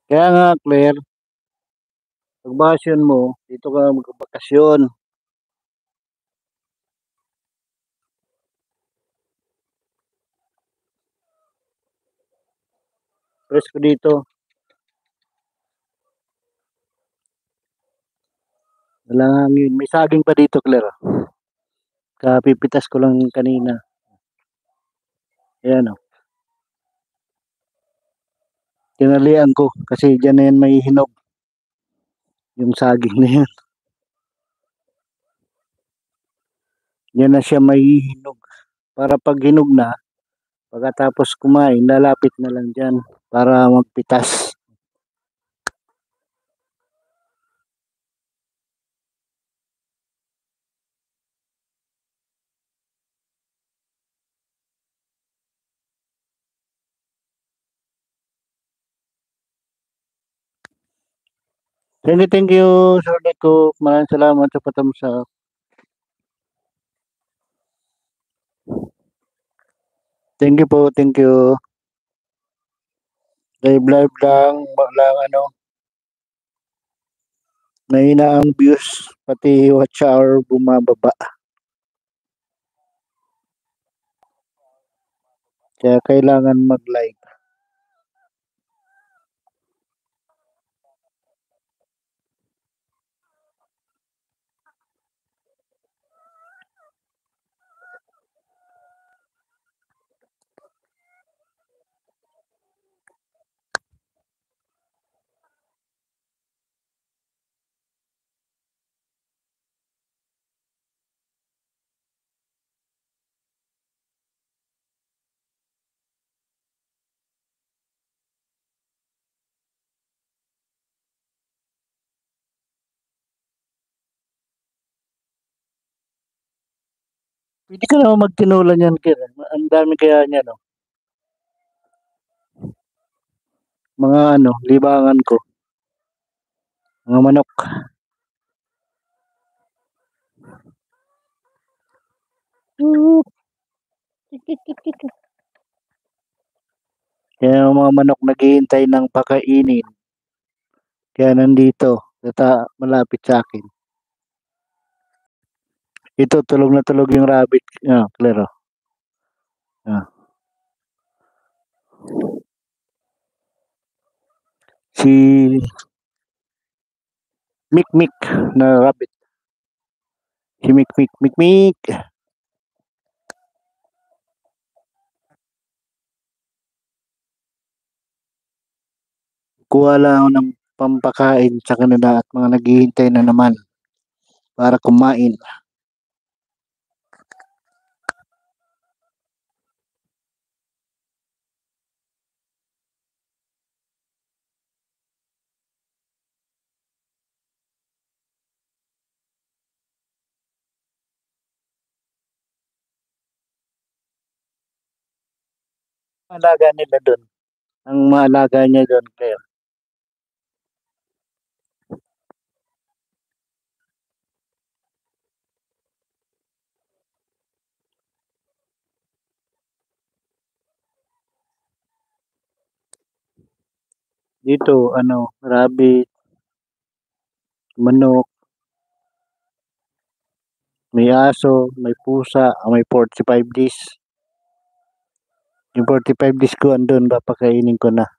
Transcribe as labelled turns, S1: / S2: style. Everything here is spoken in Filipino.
S1: Kaya nga, Claire, pagbakasyon mo, dito ka magbakasyon. Presko dito. Wala nga hangin. May saging pa dito, Claire. Kapipitas ko lang kanina. Ayan o. Tinalian ko kasi dyan na yan may hinog. Yung saging na yan. Yan na siya may hinog. Para pag hinog na, pagkatapos kumain, lalapit na lang dyan para magpitas. Thank you, Sir Nico. Maraming salamat sa patamsa. Thank you po, thank you. Live lang, lang ano. Mahina ang views, pati watch hour bumababa. Kaya kailangan mag-live. Pwede ka naman magtinulan yan, Kir. Ang dami kaya niya, no? Mga ano, libangan ko. Mga manok. Kaya yung mga manok naghihintay ng pakainin. Kaya nandito, malapit sa akin. Ito, tulog na tulog yung rabbit. Claro. Si Mik na rabbit. Si Mik. Kuha lang ako ng pampakain sa kanila at mga naghihintay na naman para kumain. Alaga nila doon. Ang maalaga niya doon, Claire. Dito, rabbit, manok, may aso, may pusa, may 45 days. Yung 45 days ko andun, papakainin ko na.